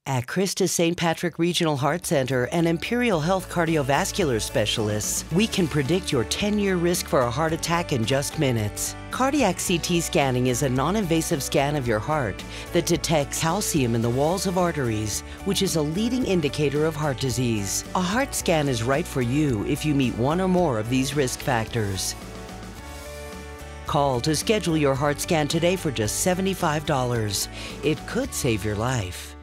At Christus St. Patrick Regional Heart Center and Imperial Health cardiovascular specialists, we can predict your 10-year risk for a heart attack in just minutes. Cardiac CT scanning is a non-invasive scan of your heart that detects calcium in the walls of arteries, which is a leading indicator of heart disease. A heart scan is right for you if you meet one or more of these risk factors. Call to schedule your heart scan today for just $75. It could save your life.